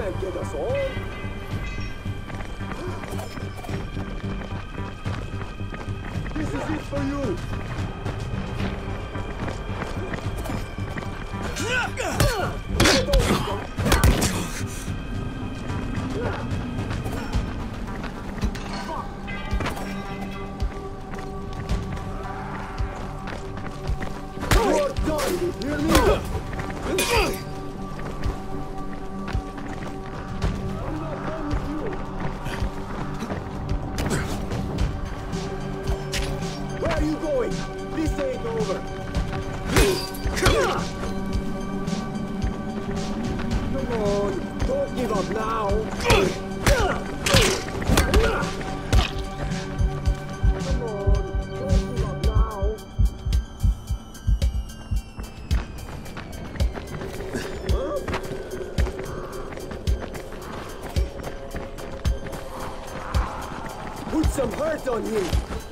can't get us all. This is it for you. You're done, you hear me? Where are you going? This ain't over. Come on, don't give up now. Come on, don't give up now. Huh? Put some hurt on him.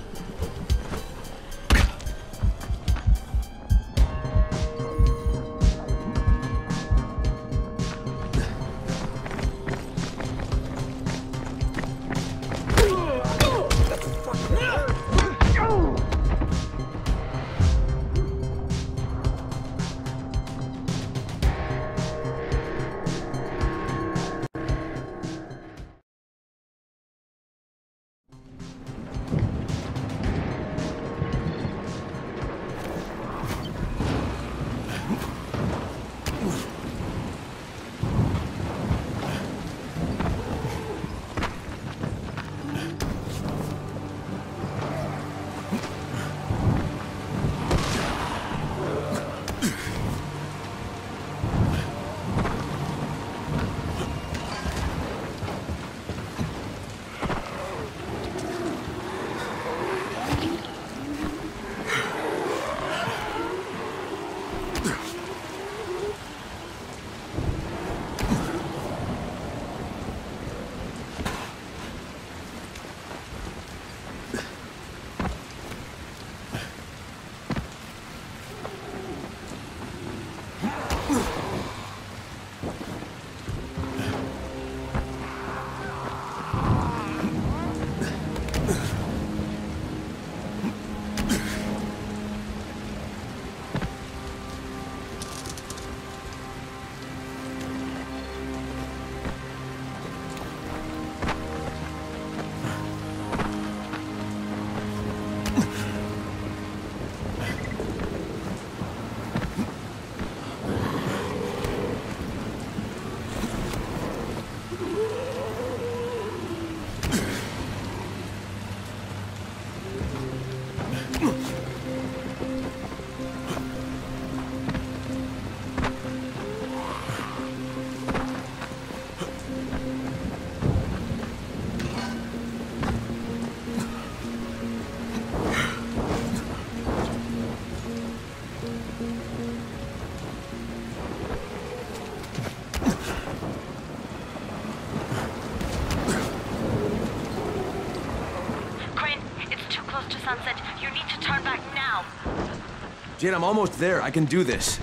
Jade, I'm almost there. I can do this.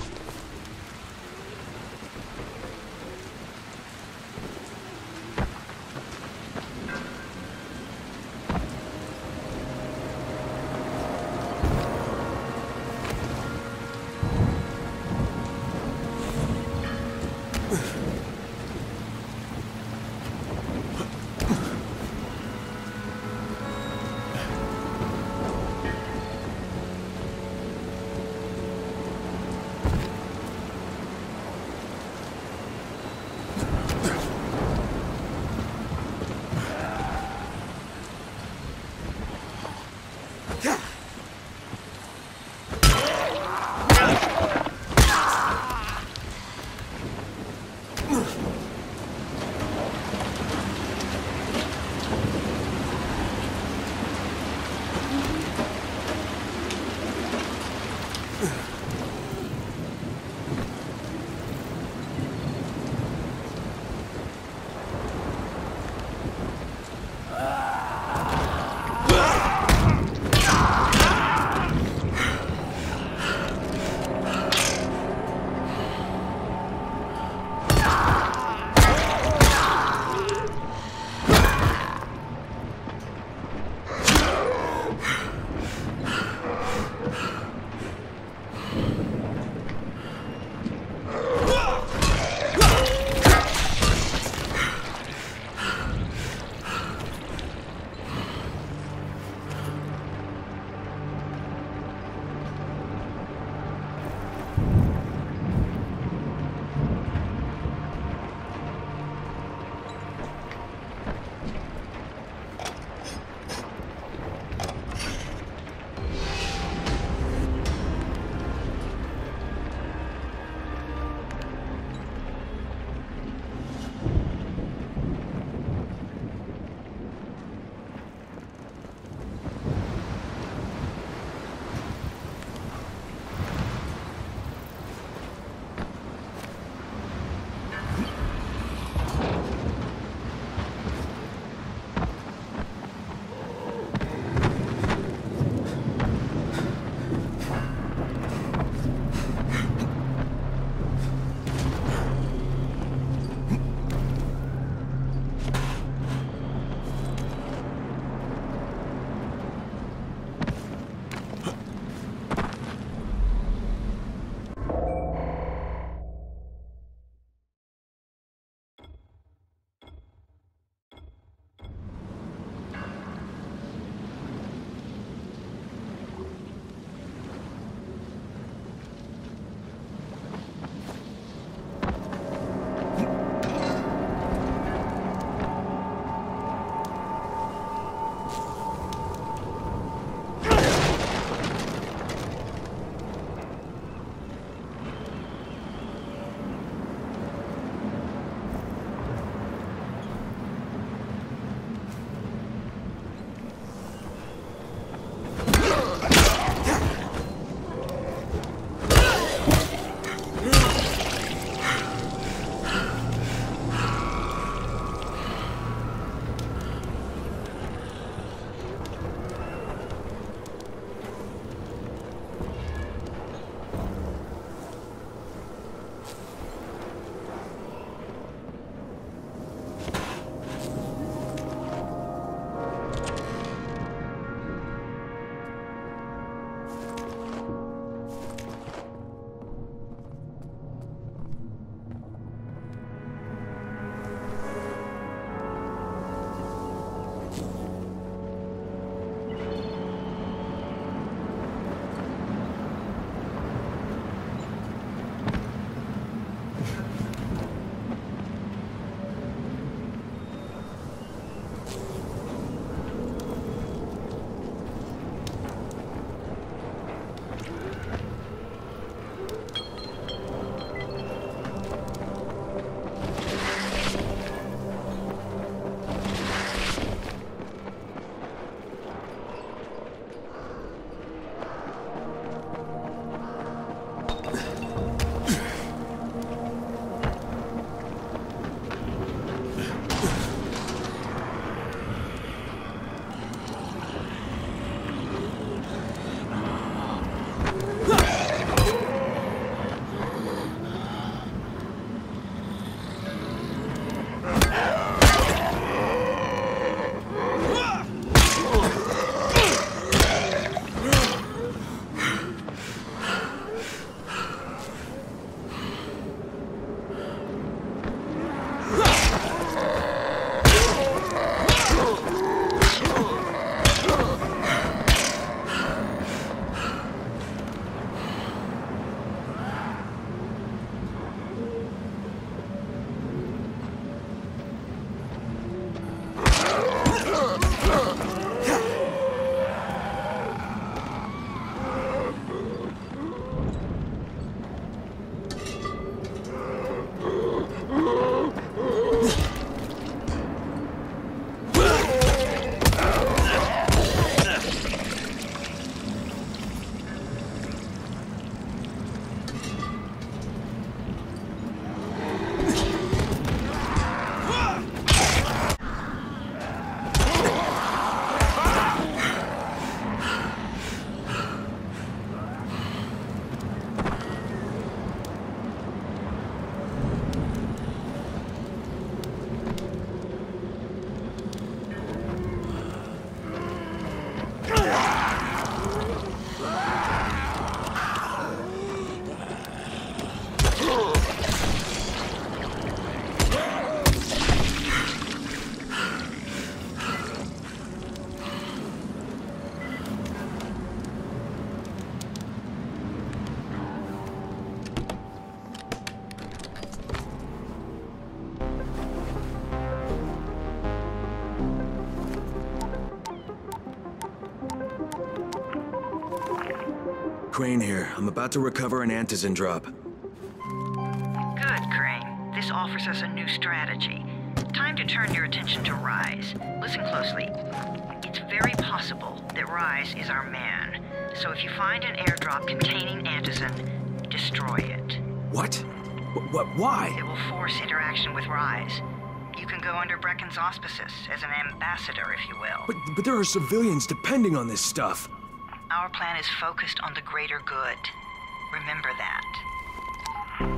Crane here. I'm about to recover an Antizin drop. Good, Crane. This offers us a new strategy. Time to turn your attention to Rise. Listen closely. It's very possible that Rise is our man. So if you find an airdrop containing Antizin, destroy it. What? Why? It will force interaction with Rise. You can go under Brecken's auspices as an ambassador, if you will. But there are civilians depending on this stuff. Our plan is focused on the greater good. Remember that.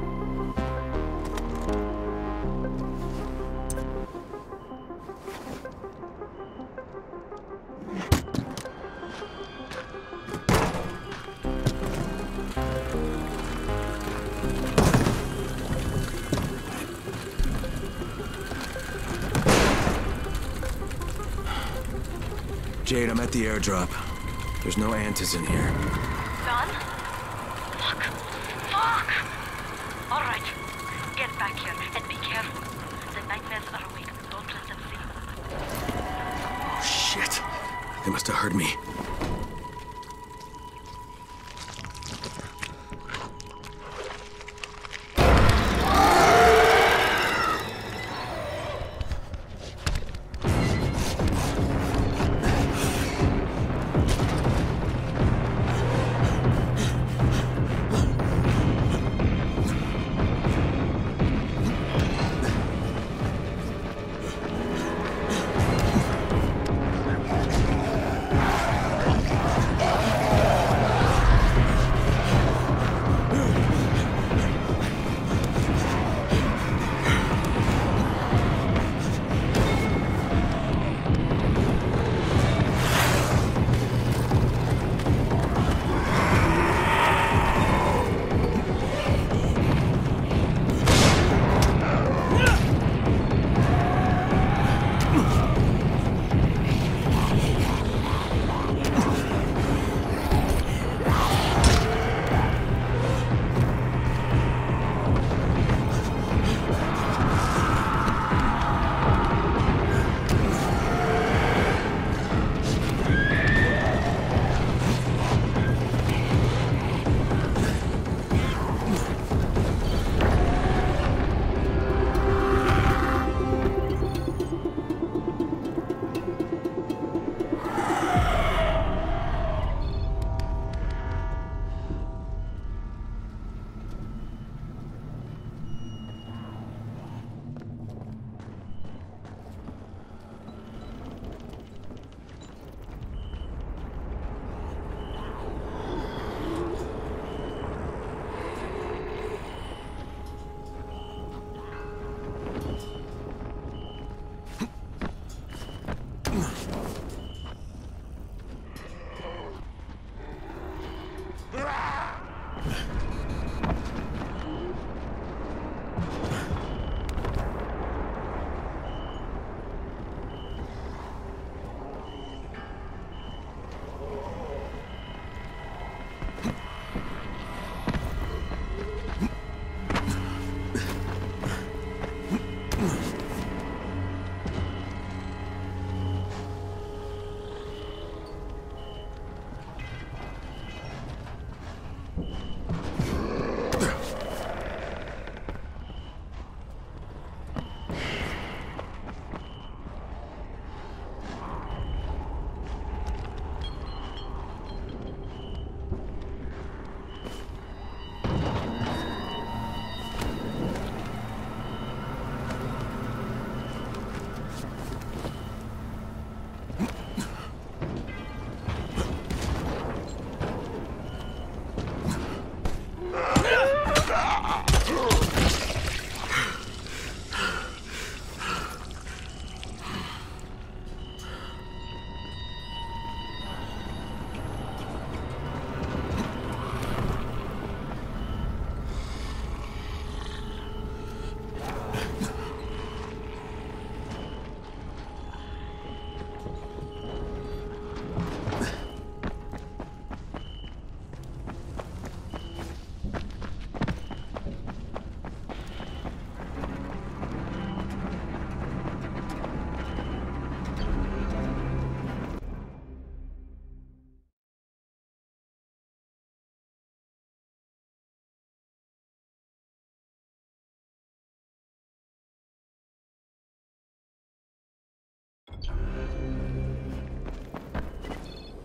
Jade, I'm at the airdrop. There's no Antizin here. Son? Fuck. All right. Get back here and be careful. The nightmares are awake. Don't let them see you. Oh, shit. They must have heard me.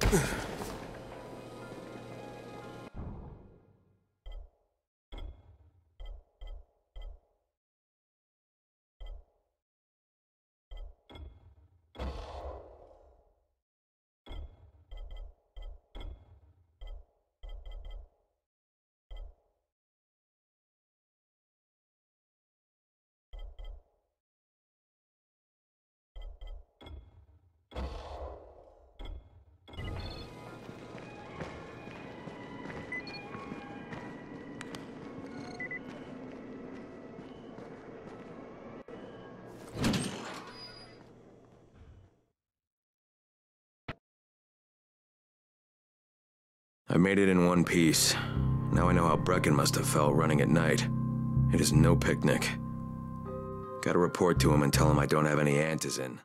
I made it in one piece. Now I know how Brecken must have felt running at night. It is no picnic. Gotta report to him and tell him I don't have any antizin.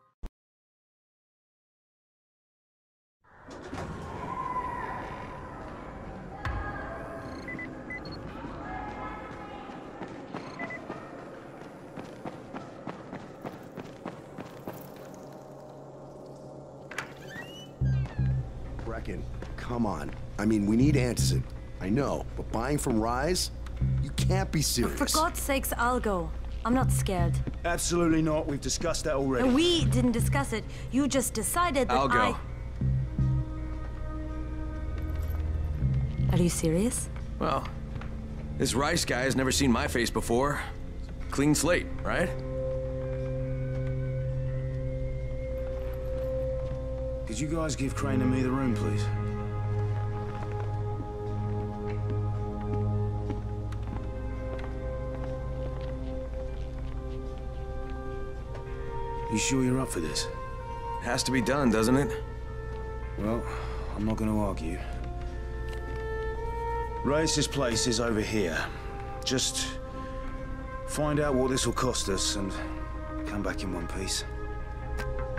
Brecken, come on. I mean, we need antizin. I know, but buying from Rise? You can't be serious. For God's sakes, I'll go. I'm not scared. Absolutely not. We've discussed that already. No, we didn't discuss it. You just decided that I'll go. Are you serious? Well, this Rice guy has never seen my face before. Clean slate, right? Could you guys give Crane and me the room, please? You sure you're up for this? It has to be done, doesn't it? Well, I'm not going to argue. Race's place is over here. Just find out what this will cost us and come back in one piece.